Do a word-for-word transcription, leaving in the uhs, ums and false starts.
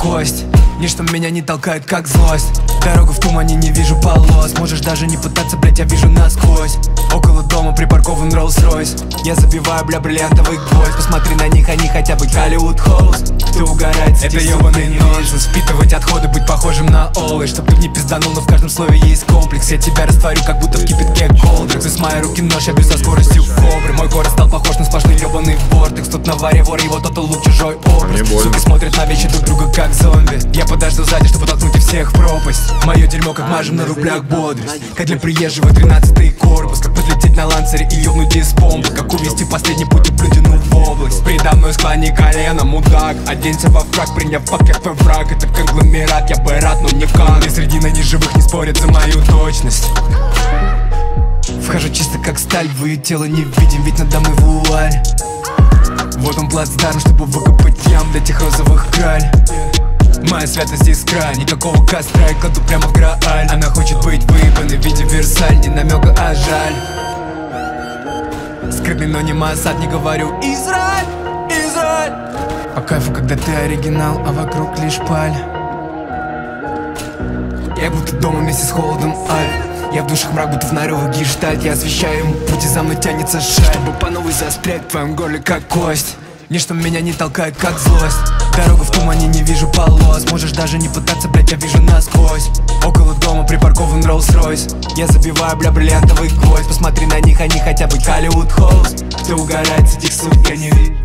кость. Ничто меня не толкает, как злость. Дорогу в тумане, не вижу полос. Можешь даже не пытаться, блять, я вижу насквозь. Около дома припаркован Rolls-Royce. Я забиваю, бля, бриллиантовый гвоздь. Посмотри на них, они хотя бы Hollywood Host. Кто угорает, это ёбаный нонсенс. Впитывать отходы, быть похожим на Олы. Чтоб ты не пизданул, но в каждом слове есть комплекс. Я тебя растворю, как будто в кипятке колдрекс. Из моей руки нож, я бью со скоростью кобры. Мой город стал похож на сплошной ёбаный вортекс. Тут на варе вор, его тот лук, чужой образ. Суки смотрят на вещи друг друга, как зомби. Я подожду сзади, чтобы толкнуть их всех в пропасть. Мое дерьмо, как мажем на рублях бодрость. Как для приезжего тринадцатый корпус. Как подлететь на ланцере и ёбнуть из бомбы. Как увести последний путь и блюдину в область. Предо мной склони колено, мудак. Оденься во фраг, приняв пакет по враг. Это конгломерат, я бы рад, но никак. И среди живых не спорят за мою точность. Вхожу чисто как сталь, в ее тело не видим, ведь надо мной вуаль. Вот он плацдарм, чтобы выкопать ям для тех розовых краль. Моя святость искра, никакого костра, я кладу прямо в Грааль. Она хочет быть выебанной в виде Версаль, не намека, а жаль. Скрытный, но не Моссад, не говорю Израиль, Израиль. По кайфу, когда ты оригинал, а вокруг лишь паль. Я будто дома вместе с холодом Альп. Я в душах мрак, будто в норовый гештальт. Я освещаю ему путь, и за мной тянется шаль. Чтобы по новой застрять в твоем горле, как кость. Ничто меня не толкает, как злость. Дорогу в тумане, не вижу полос. Можешь даже не пытаться, блять, я вижу насквозь. Около дома припаркован Rolls-Royce. Я забиваю, бля, бриллиантовый гвоздь. Посмотри на них, они хотя бы Hollywood Host. Кто угорает с этих сук, я не вижу.